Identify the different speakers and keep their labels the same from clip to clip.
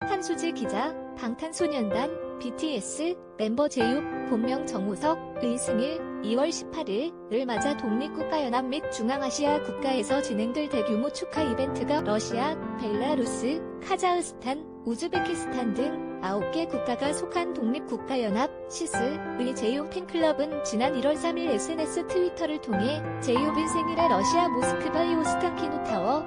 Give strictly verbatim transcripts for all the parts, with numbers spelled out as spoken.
Speaker 1: 한수지 기자, 방탄소년단, 비티에스, 멤버 제육, 본명 정우석, 의승일, 이월 십팔일을 맞아 독립국가연합 및 중앙아시아 국가에서 진행될 대규모 축하 이벤트가 러시아, 벨라루스, 카자흐스탄, 우즈베키스탄 등 아홉 개 국가가 속한 독립국가연합 시스의 제이홉 팬클럽은 지난 일월 삼일 에스엔에스 트위터를 통해 제이홉의 생일에 러시아 모스크바의 오스탄키노타워,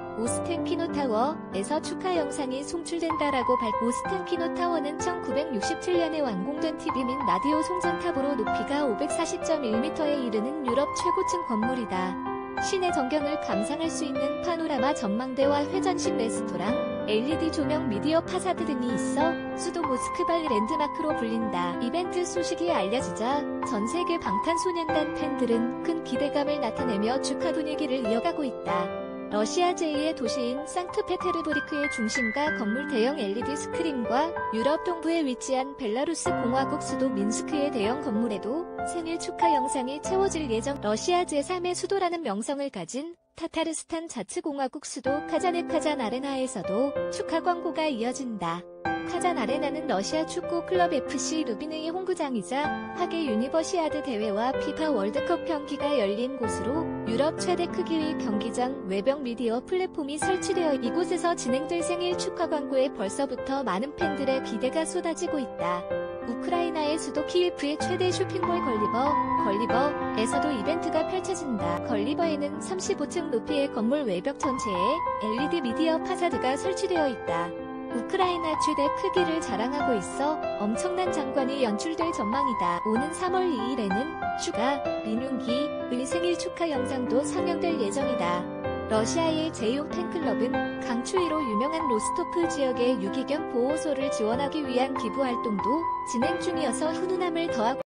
Speaker 1: 오스탄키노타워에서 축하 영상이 송출된다라고 밝. 오스탄키노타워는 천구백육십칠년에 완공된 티비 및 라디오 송전탑으로 높이가 오백사십 점 일 미터에 이르는 유럽 최고층 건물이다. 시내 전경을 감상할 수 있는 파노라마 전망대와 회전식 레스토랑, 엘이디 조명, 미디어 파사드 등이 있어 수도 모스크바의 랜드마크로 불린다. 이벤트 소식이 알려지자 전 세계 방탄소년단 팬들은 큰 기대감을 나타내며 축하 분위기를 이어가고 있다. 러시아 제이의 도시인 상트페테르부르크의 중심가 건물 대형 엘이디 스크린과 유럽 동부에 위치한 벨라루스 공화국 수도 민스크의 대형 건물에도 생일 축하 영상이 채워질 예정. 러시아 제삼의 수도라는 명성을 가진 타타르스탄 자치공화국 수도 카잔의 카잔 아레나에서도 축하 광고가 이어진다. 카잔 아레나는 러시아 축구 클럽 에프씨 루빈의 홈구장이자 하계 유니버시아드 대회와 피파 월드컵 경기가 열린 곳으로 유럽 최대 크기의 경기장, 외벽 미디어 플랫폼이 설치되어 이곳에서 진행될 생일 축하 광고에 벌써부터 많은 팬들의 기대가 쏟아지고 있다. 우크라이나의 수도 키예프의 최대 쇼핑몰 걸리버, 걸리버에서도 이벤트가 펼쳐진다. 걸리버에는 삼십오 층 높이의 건물 외벽 전체에 엘이디 미디어 파사드가 설치되어 있다. 우크라이나 최대 크기를 자랑하고 있어 엄청난 장관이 연출될 전망이다. 오는 삼월 이일에는 슈가 민웅기의 생일 축하 영상도 상영될 예정이다. 러시아의 제이홉 팬클럽은 강추위로 유명한 로스토프 지역의 유기견 보호소를 지원하기 위한 기부 활동도 진행 중이어서 훈훈함을 더하고